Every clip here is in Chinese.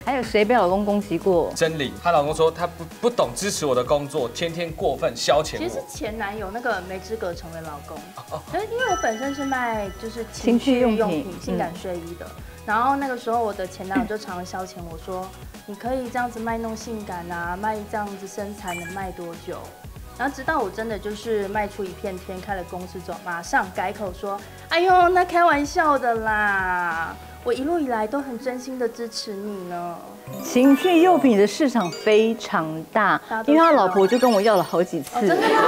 还有谁被老公攻击过？ 真理，她老公说她不懂支持我的工作，天天过分消遣我。 其实前男友那个没资格成为老公，因为我本身是卖就是情趣用品、 性感睡衣的。然后那个时候我的前男友就常常消遣我说，你可以这样子卖弄性感啊，卖这样子身材能卖多久？然后直到我真的就是卖出一片天，开了公司之后，马上改口说，哎呦，那开玩笑的啦，我一路以来都很真心的支持你呢。 情趣用品的市场非常大，因为他老婆就跟我要了好几次。 真的吗？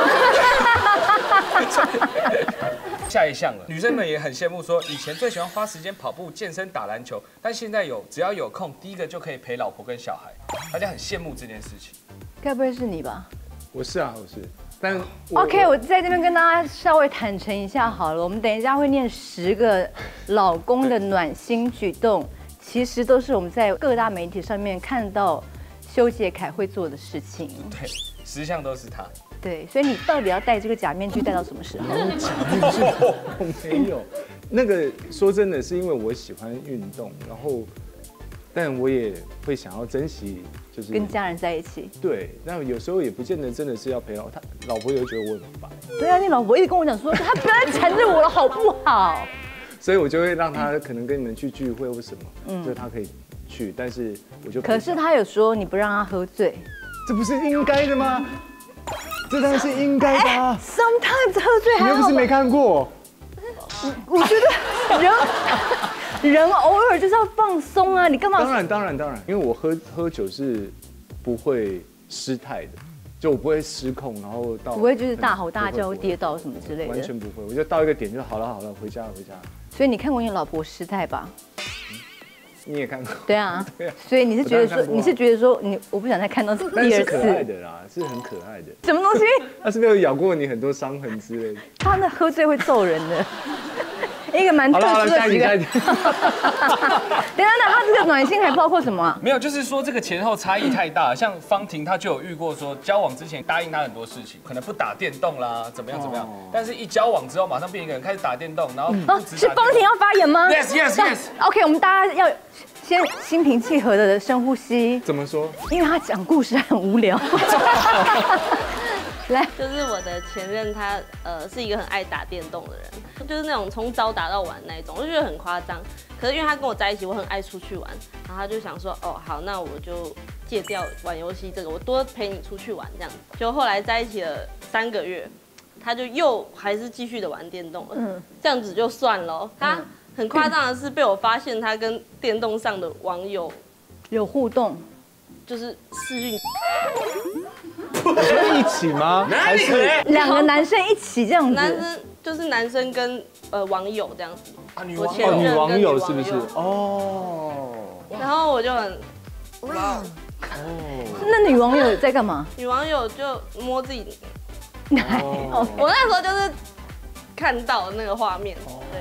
下一项了，女生们也很羡慕，说以前最喜欢花时间跑步、健身、打篮球，但现在只要有空，第一个就可以陪老婆跟小孩，大家很羡慕这件事情。 该不会是你吧？ 我是啊，我是。但 OK， 我在这边跟大家稍微坦诚一下好了，我们等一下会念10个老公的暖心举动，其实都是我们在各大媒体上面看到修杰楷会做的事情。 对，10项都是他。 对，所以你到底要戴这个假面具戴到什么时候？ 假面具我没有。那个说真的，是因为我喜欢运动，然后，但我也会想要珍惜，就是跟家人在一起。 对，那有时候也不见得真的是要陪他老婆也会觉得我很烦。 对啊，你老婆一直跟我讲说，他不要再缠着我了，好不好？ 所以我就会让他可能跟你们去聚会或什么，就他可以去，但是我就可是他有说你不让他喝醉， 这不是应该的吗？这当然是应该的啊。 Sometimes 喝醉还好， 你又不是没看过。 我觉得人偶尔就是要放松啊，你干嘛？ 当然，因为我喝酒是不会失态的，就我不会失控，然后到不会就是大吼大叫、跌倒什么之类的， 完全不会。我就到一个点就好了，回家。 所以你看过你老婆失态吧？ 你也看过？ 对啊，所以你是觉得说我不想再看到第二次。 但是可爱的啦，是很可爱的。 什么东西？ 他是没有咬过你很多伤痕之类的。 他那喝醉会揍人的，一个蛮特殊的习惯。等等，他这个暖心还包括什么啊？ 没有，就是说这个前后差异太大了。像方婷，她就有遇过说，交往之前答应他很多事情，可能不打电动啦，怎么样，但是一交往之后，马上变一个人开始打电动，然后是方婷要发言吗 ？Yes。 OK， 我们大家要先心平气和的深呼吸。 怎么说？ 因为他讲故事很无聊。来， 就是我的前任，他是一个很爱打电动的人，就是那种从早打到晚那一种，我就觉得很夸张。可是因为他跟我在一起，我很爱出去玩，然后他就想说，哦，好，那我就戒掉玩游戏这个，我多陪你出去玩这样子。就后来在一起了3个月，他就又还是继续的玩电动了，这样子就算了。他很夸张的是被我发现他跟电动上的网友有互动， 就是视讯。 一起吗？还是 2个男生一起这样子？ 男生跟网友这样子啊，女网友是不是？哦。 然后我就很哇那女网友在干嘛？ 女网友就摸自己奶。 我那时候就是看到那个画面，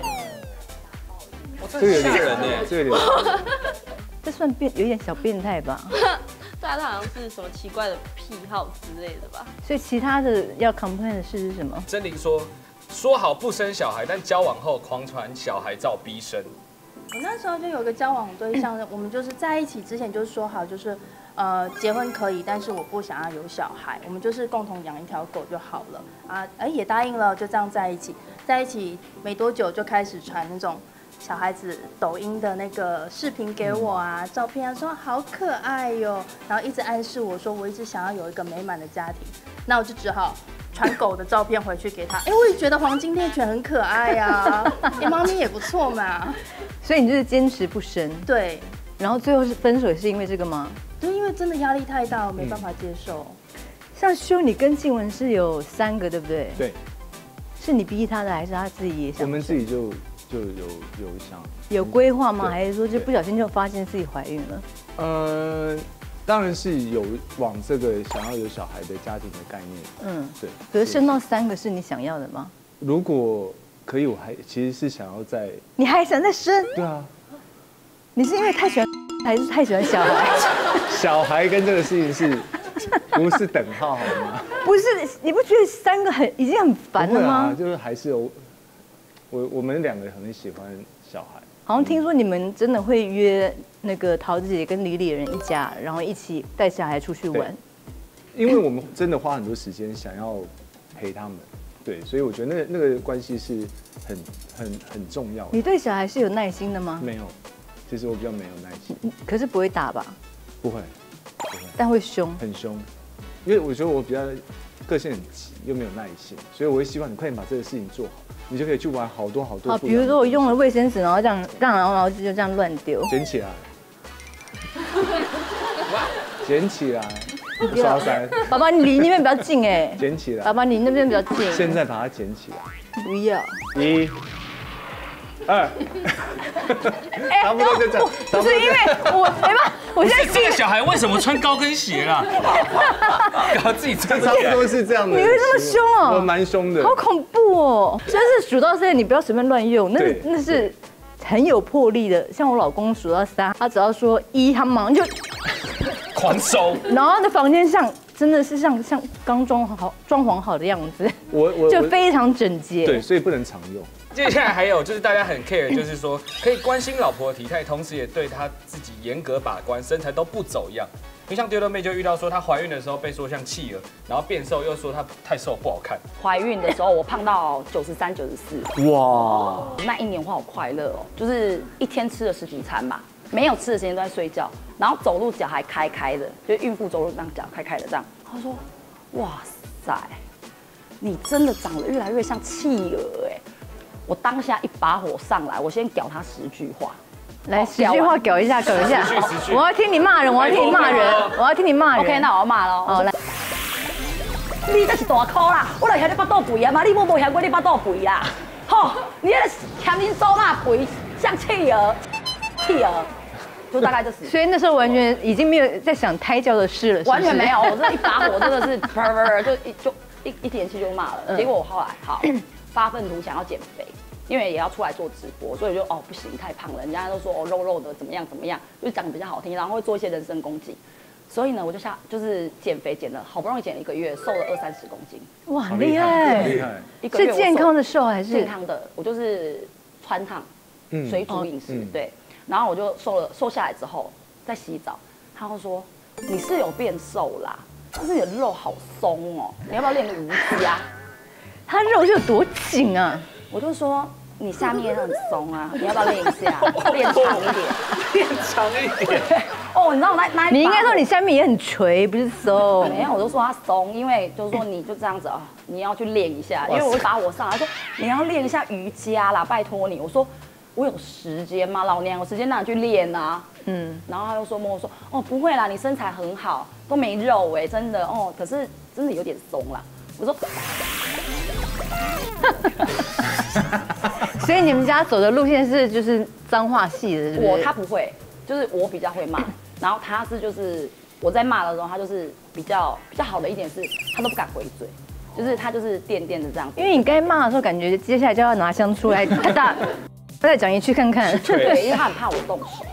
对。这个吓人呢， 这个这算有点小变态吧？ 对啊，他好像是什么奇怪的癖好之类的吧。 所以其他的要 complain 的事是什么？ 真灵说好不生小孩，但交往后狂传小孩照逼生。 我那时候就有个交往对象，我们就是在一起之前就说好，就是结婚可以，但是我不想要有小孩，我们就是共同养一条狗就好了啊，也答应了，就这样在一起。在一起没多久就开始传那种小孩子抖音的那个视频给我啊，照片啊，说好可爱哟，然后一直暗示我说我一直想要有一个美满的家庭，那我就只好传狗的照片回去给他。我也觉得黄金猎犬很可爱呀，猫咪也不错嘛。 所以你就是坚持不生。 对。 然后最后是分手，是因为这个吗？ 对，因为真的压力太大，我没办法接受。 像修，你跟静雯是有3个，对不对？ 对。 是你逼他的，还是他自己也想？ 我们自己就有想有规划吗？还是说就不小心就发现自己怀孕了？ 当然是有往这个想要有小孩的家庭的概念。对。 可是生到3个是你想要的吗？ 如果可以，我其实是想要再。 你还想再生？ 对啊。 你是因为太喜欢，还是太喜欢小孩？ 小孩跟这个事情不是等号好吗？ 不是，你不觉得3个已经很烦了吗？ 就是还是有，我们2个很喜欢小孩， 好像听说你们真的会约那个桃子姐跟李李人一家，然后一起带小孩出去玩。 因为我们真的花很多时间想要陪他们，对，所以我觉得那个关系是很重要的。 你对小孩是有耐心的吗？ 没有，其实我比较没有耐心。 可是不会打吧？ 不会， 但会凶。 很凶，因为我觉得我比较个性很急，又没有耐心，所以我会希望你快点把这个事情做好，你就可以去玩好多。 好，比如说我用了卫生纸，然后这样，然后就这样乱丢， 捡起来，捡起来，刷3。 爸爸，你离那边比较近哎。 捡起来。 爸爸，你那边比较近。 现在把它捡起来。 不要。 1、2。差不多就这样。 不是因为我没办法，我现在这个小孩为什么穿高跟鞋啦？搞自己穿差不多是这样的。 你会这么凶哦？ 我蛮凶的。 好恐怖哦！就是数到3，你不要随便乱用，那是很有魄力的。像我老公数到3，他只要说1，他马上就狂收。 然后那房间真的是像刚装潢好的样子，就非常整洁。 对，所以不能常用。 接下来还有就是大家很 care，就是说可以关心老婆的体态，同时也对她自己严格把关，身材都不走样。因为像丢丢妹就遇到说她怀孕的时候被说像企鹅，然后变瘦又说她太瘦不好看。 怀孕的时候我胖到93、94，哇！那1年我好快乐哦，就是一天吃了10几餐吧，没有吃的时间都在睡觉，然后走路脚还开开的，就孕妇走路这样脚开开的这样。他说：“哇塞，你真的长得越来越像企鹅哎！”我当下一把火上来，我先屌他10句话， 来10句话屌一下，屌一下。我要听你骂人，我要听你骂人，我要听你骂人。 OK， 那我要骂喽。 好来， 你这是大哭啦！我来遐你巴肚肥啊嘛，你冇冇遐过你巴肚肥啦？吼，你那嫌你走嘛肥，像企鹅，就大概这10。 所以那时候完全已经没有在想胎教的事了， 完全没有，我这一把火真的是就一点气就骂了。结果我后来好发愤图想要减肥，因为也要出来做直播，所以就不行太胖了，人家都说肉肉的怎么样，就讲得比较好听，然后会做一些人身攻击。所以呢，我就是减肥减了，好不容易减了1个月，瘦了20-30公斤。 哇，很厉害！ 厉害！ 是健康的瘦还是健康的？我就是川烫，水煮饮食，对。然后我就瘦下来之后再洗澡，他会说你是有变瘦啦，但是你的肉好松哦，你要不要练个瑜伽？ 他肉是有多紧啊？ 我就说你下面很松啊，你要不要练一下，练长一点， 练长一点。 哦，你知道你应该说你下面也很垂，不是松。 没有，我就说他松，因为就是说你就这样子啊，你要去练一下，因为我会把我上来说你要练一下瑜伽啦，拜托你。我说我有时间吗？老娘有时间哪去练啊？然后他又说跟我说哦不会啦，你身材很好，都没肉哎，真的哦，可是真的有点松啦。我说。 所以你们家走的路线是就是脏话系的，是不是？ 他不会，就是我比较会骂，然后他是就是我在骂的时候，他就是比较好的一点是，他都不敢回嘴，就是他就是垫的这样子。 因为你该骂的时候，感觉接下来就要拿枪出来，再讲一句看看。 对，因为他很怕我动手。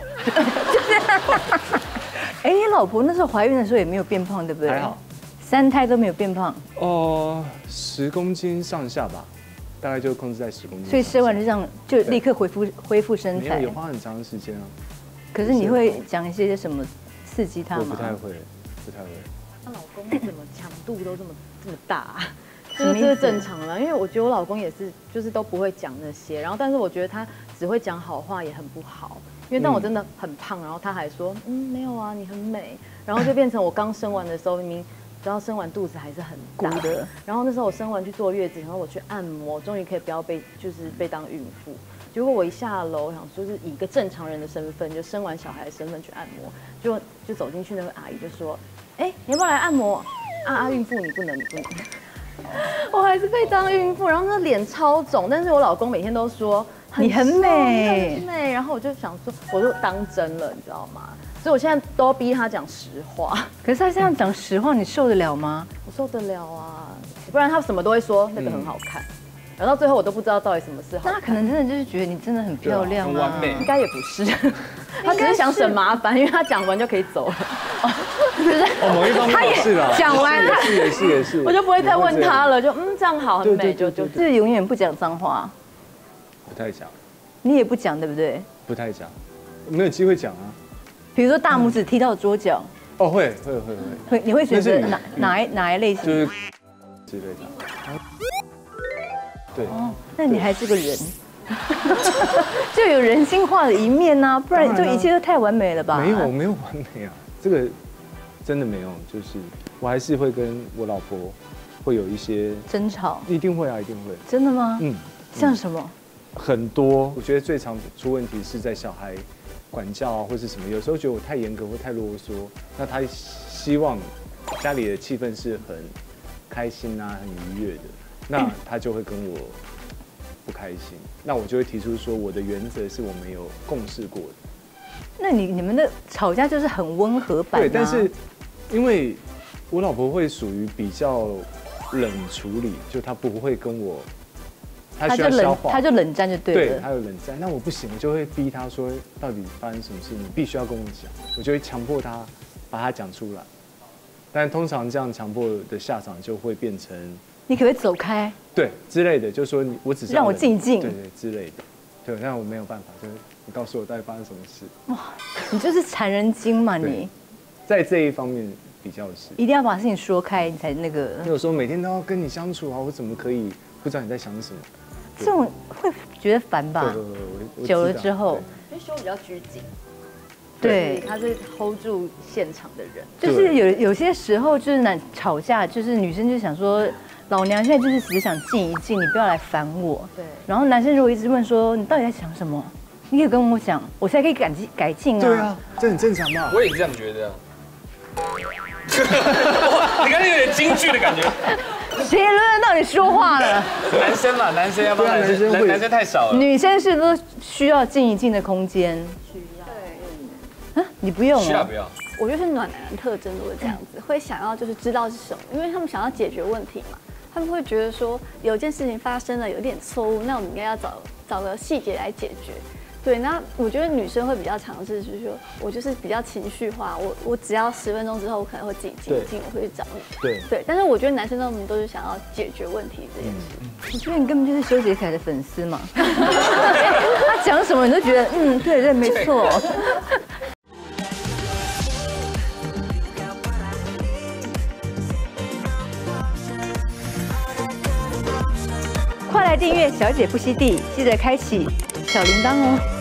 哎，你老婆那时候怀孕的时候也没有变胖，对不对？ 还好 ，3胎都没有变胖。 10公斤上下吧，大概就控制在10公斤。 所以生完就这样就立刻恢复身材。 也花很长的时间啊。 可是你会讲一些什么刺激他吗？ 我不太会。 她老公怎么强度都这么大啊？这是正常的，因为我觉得我老公也是，就是都不会讲那些，然后但是我觉得他只会讲好话也很不好，因为当我真的很胖，然后他还说没有啊，你很美，然后就变成我刚生完的时候，明明只要生完肚子还是很大的，然后那时候我生完去坐月子，然后我去按摩，终于可以不要被当孕妇。结果我一下楼，想说是以一个正常人的身份，就生完小孩的身份去按摩，就走进去，那个阿姨就说：“哎，你要不要来按摩？孕妇你不能。”我还是被当孕妇，然后那脸超肿，但是我老公每天都说你很美， 很美，然后我就想说，我就当真了，你知道吗？所以我现在都逼他讲实话。 可是他这样讲实话，你受得了吗？ 我受得了啊，不然他什么都会说那个很好看。然后到最后我都不知道到底什么是好看。 那他可能真的就是觉得你真的很漂亮啊， 很完美。 应该也不是，他只是想省麻烦，因为他讲完就可以走了。 某一方面是啦， 讲完也是， 我就不会再问他了，就这样好，很美，就永远不讲脏话。 不太讲。 你也不讲，对不对？ 不太讲，没有机会讲啊。 比如说大拇指踢到桌角， 哦，会， 你会选择那是哪一类型？ 就是之类的。对， 哦，那你还是个人，就有人性化的一面呐，不然就一切都太完美了吧？ 没有完美啊，这个真的没有，就是我还是会跟我老婆会有一些争吵， 一定会啊，一定会。 真的吗？ 嗯， 像什么？ 很多，我觉得最常出问题是在小孩管教啊，或是什么，有时候觉得我太严格或太啰嗦，那他希望家里的气氛是很开心啊，很愉悦的，那他就会跟我不开心，那我就会提出说我的原则是我们有共识过的。 那你们的吵架就是很温和版啊？ 对，但是因为我老婆会属于比较冷处理，就她不会跟我。他需要消化， 他就冷战就对了。 对，他有冷战，那我不行，我就会逼他说，到底发生什么事，你必须要跟我讲，我就会强迫他把它讲出来。但通常这样强迫的下场就会变成， 你可不可以走开？ 对之类的，就说我只是让我静一静， 对之类的，对，但我没有办法，就是你告诉我到底发生什么事。 哇，你就是残人精嘛你， 在这一方面比较是， 一定要把事情说开，你才那个。 有时候每天都要跟你相处啊，我怎么可以不知道你在想什么？ 这种会觉得烦吧？久了之后， 因为修比较拘谨， 对， 他是 hold 住现场的人。 就是有些时候就是吵架，就是女生就想说，老娘现在就是只想静一静，你不要来烦我。 对。 然后男生如果一直问说你到底在想什么，你可以跟我讲，我才可以改进啊。 对啊，这很正常嘛。 我也这样觉得。你刚才有点京剧的感觉。 谁轮得到你说话了？ 男生嘛，男生要帮男生，男生太少了。 女生是都需要静一静的空间。 需要。 对。啊，你不用。 需要不要？ 我觉得是暖男的特征都会这样子，会想要就是知道是什么，因为他们想要解决问题嘛。他们会觉得说有件事情发生了，有点错误，那我们应该要找个细节来解决。对，那我觉得女生会比较尝试，就是说我就是比较情绪化，我只要10分钟之后，我可能会自己静一静，我会去找你。对，但是我觉得男生他们都是想要解决问题这件事。 我觉得你根本就是修杰楷的粉丝嘛，他讲什么你都觉得对，没错。快来订阅小姐不吸地，记得开启小铃铛哦。